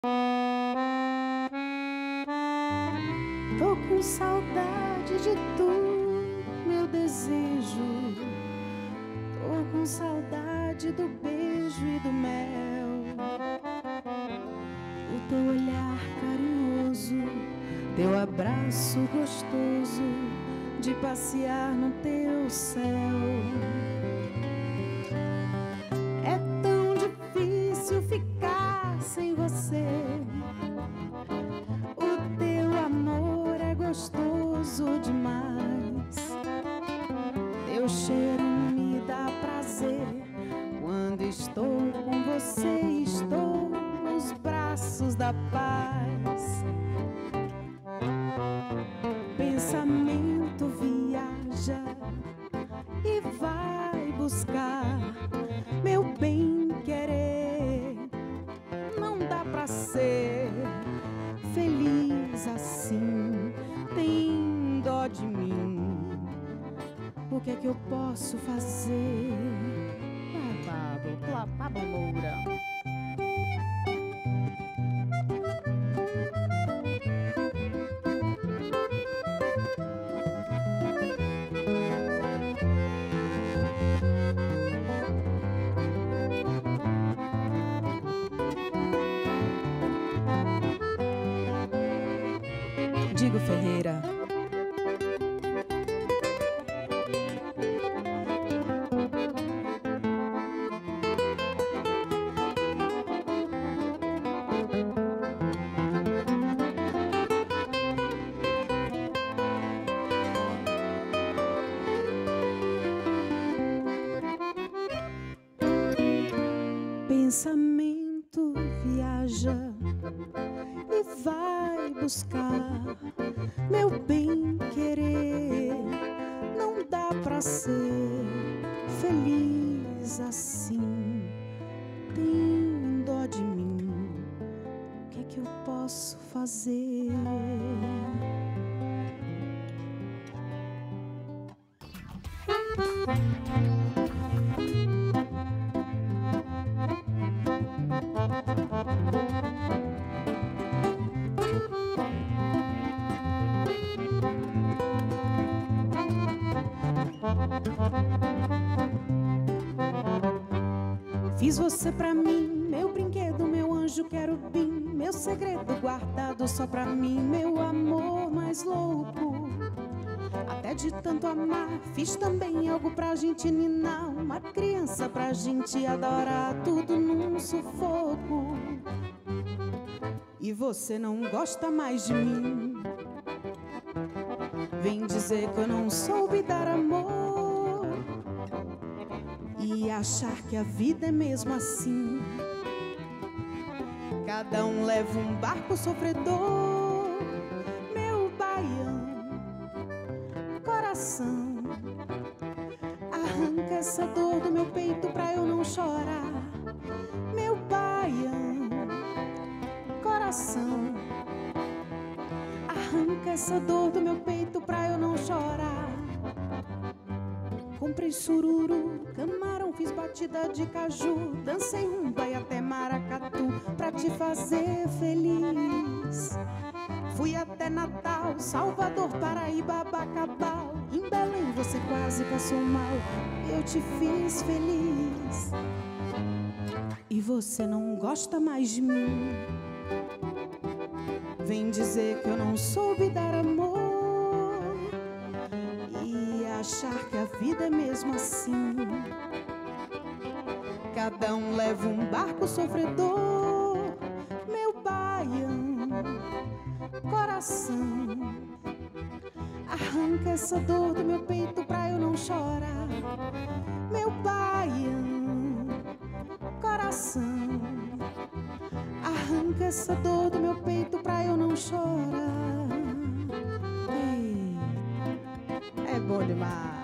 Tô com saudade de tu, meu desejo. Tô com saudade do beijo e do mel. O teu olhar carinhoso, teu abraço gostoso, de passear no teu céu. É tão difícil ficar sem você. O teu amor é gostoso demais. Teu cheiro me dá prazer. Quando estou com você, estou nos braços da paz. Pensamento viaja e vai buscar meu bem-querer. Não dá pra ser feliz assim, tem dó de mim. O que é que eu posso fazer? Pablo Moura. Digo Ferreira. Pensamento viaja e vai buscar meu bem-querer. Não dá pra ser feliz assim, tem dó de mim. O que é que eu posso fazer? Fiz você pra mim, meu brinquedo, meu anjo querubim, meu segredo guardado só pra mim, meu amor mais louco. Até de tanto amar, fiz também algo pra gente ninar, uma criança pra gente adorar, tudo num sufoco. E você não gosta mais de mim, vem dizer que eu não soube dar amor e achar que a vida é mesmo assim. Cada um leva um barco sofredor, meu baião, coração. Arranca essa dor do meu peito pra eu não chorar, meu baião, coração. Arranca essa dor do meu peito pra eu não chorar. Comprei sururu, camarão, fiz batida de caju, dancei rumba e até maracatu pra te fazer feliz. Fui até Natal, Salvador, Paraíba, Bacabal. Em Belém você quase passou mal, eu te fiz feliz. E você não gosta mais de mim, vem dizer que eu não soube dar amor e achar que a vida é mesmo assim. Cada um leva um barco sofredor, meu baião, coração. Arranca essa dor do meu peito pra eu não chorar, meu baião, coração. Arranca essa dor do meu peito pra eu não chorar. Ei, é bom demais.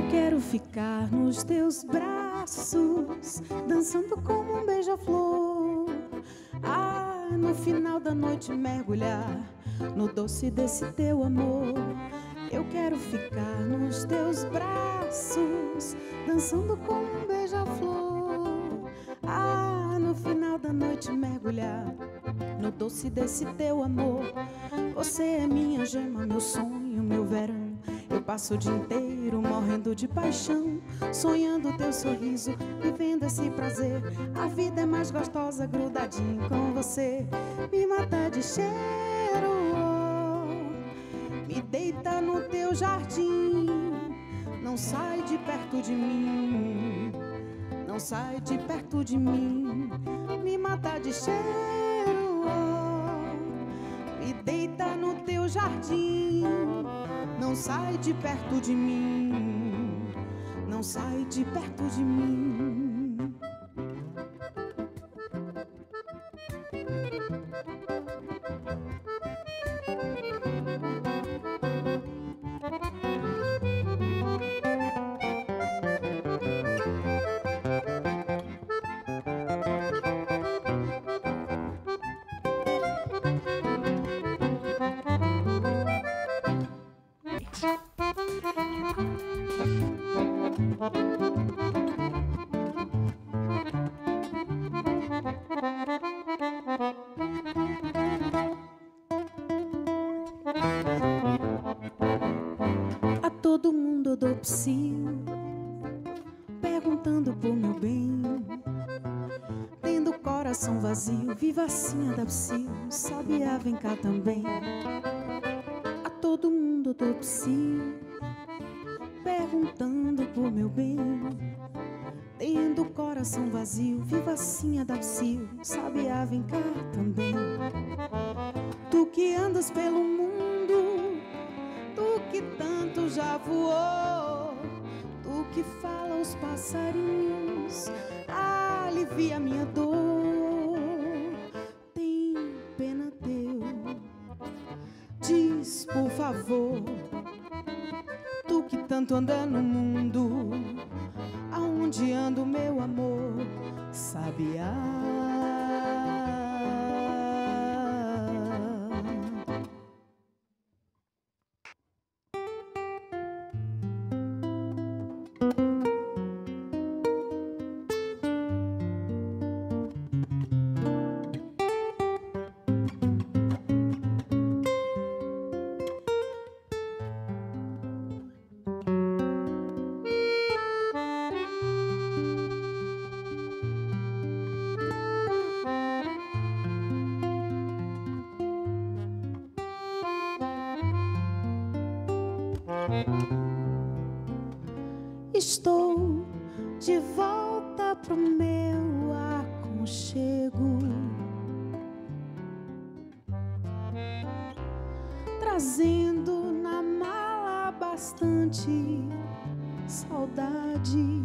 quero ficar nos teus braços, dançando como um beija-flor. Ah, no final da noite mergulhar no doce desse teu amor. Eu quero ficar nos teus braços, dançando como um beija-flor. Ah, no final da noite mergulhar no doce desse teu amor. Você é minha gema, meu sonho, meu verão. Eu passo o dia inteiro morrendo de paixão, sonhando teu sorriso, vivendo esse prazer. A vida é mais gostosa grudadinho com você. Me mata de cheiro, me deita no teu jardim. Não sai de perto de mim, não sai de perto de mim. Me mata de cheiro, me deita no teu jardim. Não sai de perto de mim, não sai de perto de mim. A todo mundo eu dou psil, perguntando por meu bem, tendo o coração vazio, vivacinha da psil, sabiá, vem cá também. A todo mundo eu dou psil, perguntando por meu bem, tendo o coração vazio, vivacinha da psil, sabiá, vem cá também. Tu que andas pelo mundo, tu que tanto já voou, tu que fala aos passarinhos, alivia minha dor. Tem pena teu, diz por favor, tu que tanto anda no mundo, aonde anda o meu amor, sabiá? Estou de volta pro meu aconchego, trazendo na mala bastante saudade,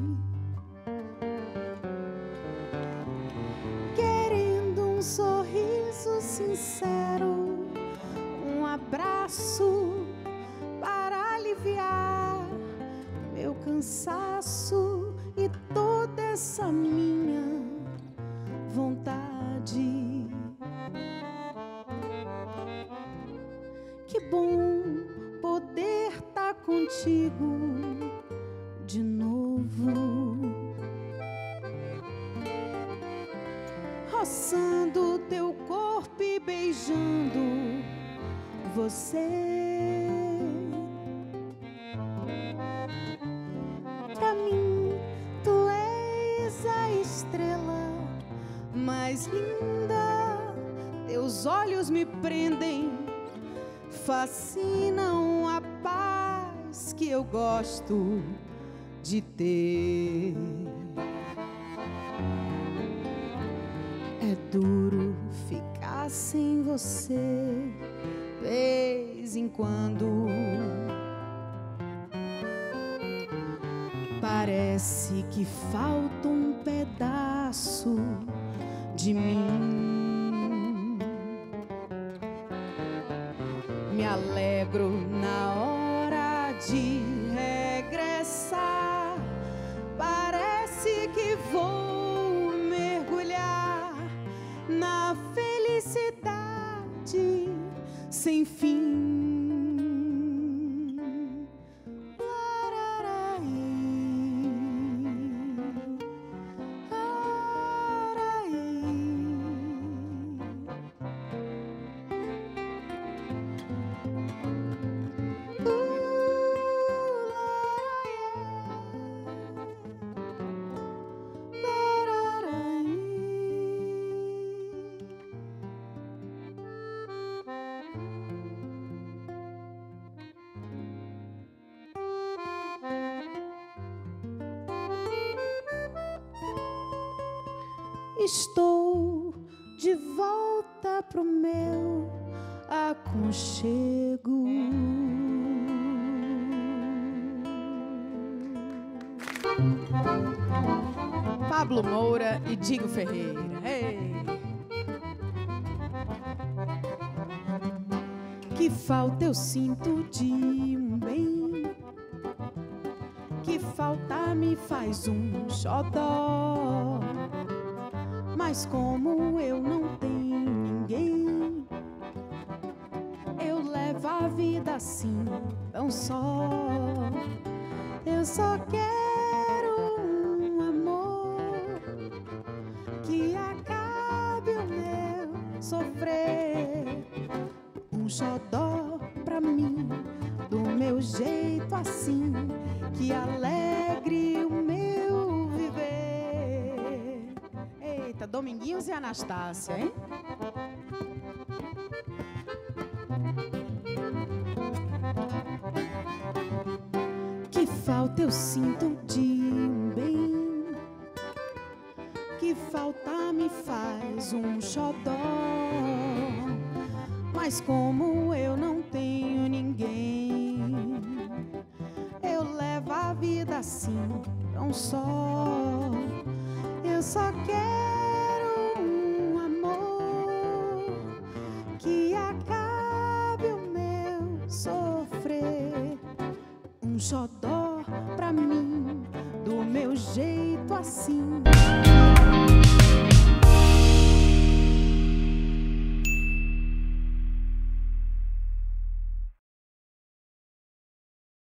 querendo um sorriso sincero, um abraço para aliviar meu cansaço e toda essa minha vontade. Que bom poder estar contigo de novo, roçando teu corpo e beijando você. Pra mim, tu és a estrela mais linda. Teus olhos me prendem, fascinam a paz que eu gosto de ter. É duro ficar sem você, vez em quando. Parece que falta um pedaço de mim. Me alegro na hora de regressar. estou de volta pro meu aconchego. Pablo Moura e Digo Ferreira. Hey. Que falta eu sinto de um bem, que falta me faz um xodó. Mas como eu não tenho ninguém, eu levo a vida assim tão só. Eu só quero um amor que acabe o meu sofrer, um xodó pra mim, do meu jeito assim, que alegre o meu viver. Eita, Dominguinhos e Anastácia, hein? Que falta eu sinto de um bem, que falta me faz um xodó. Mas como eu não tenho ninguém, eu levo a vida assim tão só. Eu só quero um amor que acabe o meu sofrer, um xodó pra mim, do meu jeito assim.